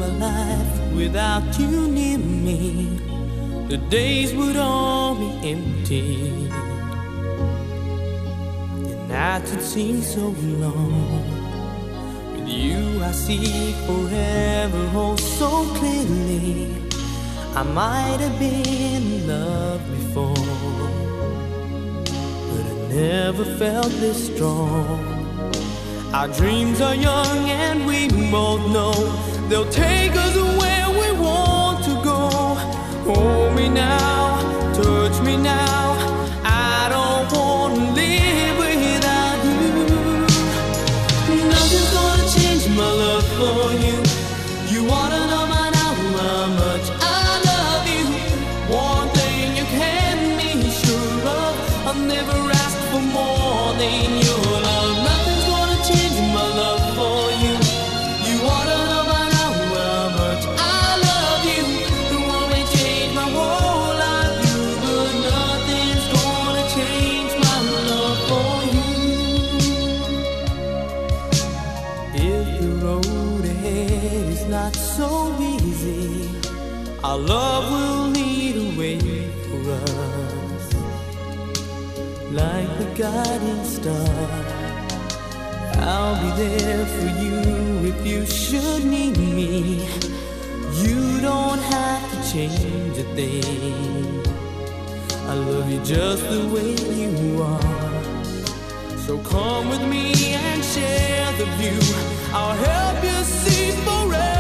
my life without you near me, the days would all be empty. The nights would seem so long. With you I see forever oh so clearly. I might have been in love before, but I never felt this strong. Our dreams are young and we both know they'll take us where we want to go. Hold me now, touch me now, I don't want to live without you. Nothing's gonna change my love for you. You wanna know by now how much I love you. One thing you can be sure of, I'll never ask for more than your love. Nothing's gonna change my love for you. You wanna know by now how much I love you. The one may change my whole life, you, but nothing's gonna change my love for you. If the road ahead is not so easy, our love will lead a way for us, like the guiding star. I'll be there for you if you should need me. You don't have to change a thing. I love you just the way you are. So come with me and share the view. I'll help you see forever.